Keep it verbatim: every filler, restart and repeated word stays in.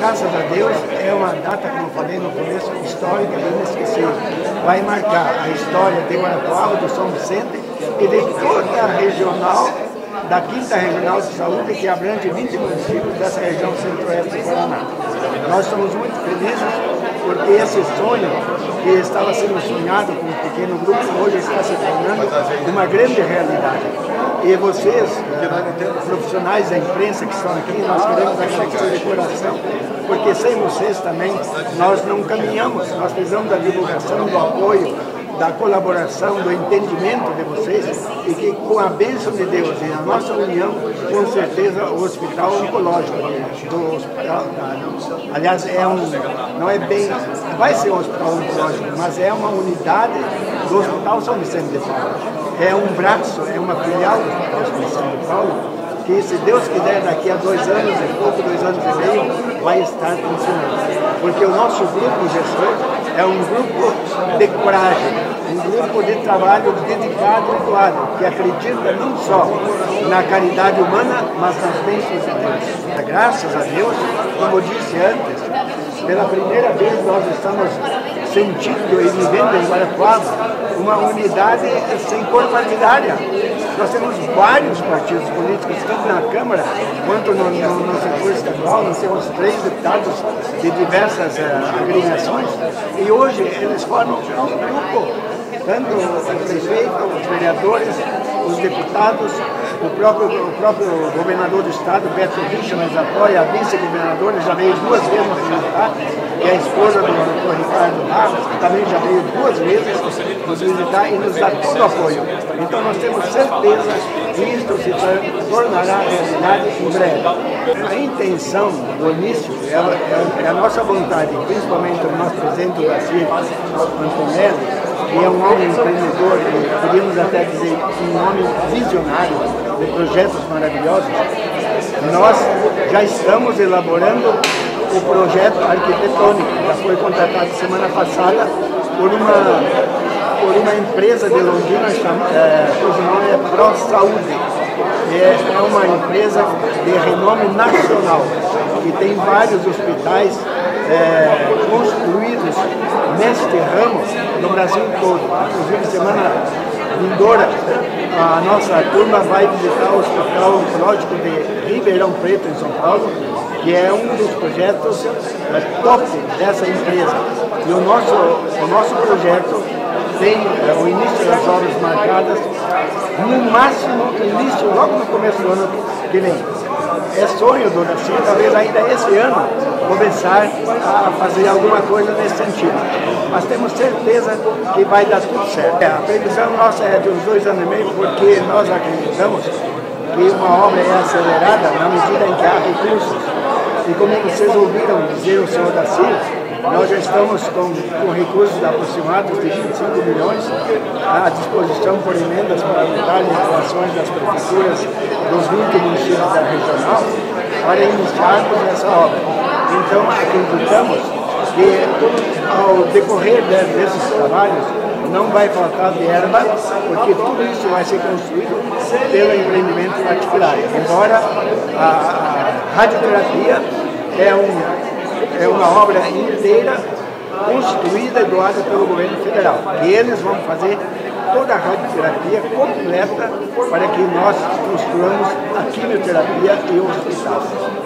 graças a Deus, é uma data, como eu falei no começo, histórica e inesquecível. Vai marcar a história de Guarapuava, do São Vicente e de toda a regional, da quinta Regional de Saúde, que abrange vinte municípios dessa região centro-oeste do Paraná. Nós estamos muito felizes porque esse sonho que estava sendo sonhado com um pequeno grupo, hoje está se tornando uma grande realidade. E vocês, profissionais da imprensa que estão aqui, nós queremos agradecer de coração, porque sem vocês também nós não caminhamos, nós precisamos da divulgação, do apoio, da colaboração, do entendimento de vocês, e que com a bênção de Deus e a nossa união, com certeza o Hospital Oncológico do Hospital, aliás, é um, não é bem, vai ser um hospital oncológico, mas é uma unidade do Hospital São Vicente de Paulo. É um braço, é uma filial do Hospital São Vicente de Paulo, que se Deus quiser daqui a dois anos e pouco, dois anos e meio, vai estar funcionando. Porque o nosso grupo gestor é um grupo de coragem, um grupo de trabalho dedicado e doado, que acredita não só na caridade humana, mas nas bênçãos de Deus. Graças a Deus, como eu disse antes, pela primeira vez nós estamos sentindo e vivendo em Guarapuava uma unidade sem cor partidária. Nós temos vários partidos políticos, tanto na Câmara quanto no, no, no setor estadual. Nós temos três deputados de diversas uh, agremiações e hoje eles formam um grupo, tanto o prefeito, os vereadores, os deputados, o próprio, o próprio governador do estado, Beto Richa, nos apoia, a vice-governadora já veio duas vezes nos visitar, e a esposa do doutor Ricardo Barros também já veio duas vezes nos visitar e nos dá todo o apoio. Então nós temos certeza que isto se tornará realidade em breve. A intenção do início é a, é a nossa vontade, principalmente o nosso presidente, o Garcia Antonelli, que é um homem empreendedor, e podíamos até dizer um homem visionário de projetos maravilhosos. Nós já estamos elaborando o projeto arquitetônico, já foi contratado semana passada por uma, por uma empresa de Londrina, é, cujo nome é Pro Saúde. É, é uma empresa de renome nacional, que tem vários hospitais é, construídos neste ramo no Brasil todo. Inclusive, semana vindoura, a nossa turma vai visitar o Hospital Oncológico de Ribeirão Preto, em São Paulo, que é um dos projetos é, top dessa empresa. E o nosso, o nosso projeto tem é, o início das obras marcadas, no máximo, início logo no começo do ano que vem. É sonho do Daci, talvez ainda esse ano, começar a fazer alguma coisa nesse sentido. Mas temos certeza que vai dar tudo certo. É, a previsão nossa é de uns dois anos e meio, porque nós acreditamos que uma obra é acelerada na medida em que há recursos. E como vocês ouviram dizer o senhor Daci, nós já estamos com, com recursos aproximados de vinte e cinco milhões à disposição por emendas parlamentares e doações das prefeituras dos vinte municípios da regional para iniciarmos essa obra. Então, acreditamos que ao decorrer desses trabalhos não vai faltar verba, porque tudo isso vai ser construído pelo empreendimento particular. Embora a, a radioterapia é um É uma obra inteira construída e doada pelo governo federal. E eles vão fazer toda a radioterapia completa para que nós construamos a quimioterapia e o hospital.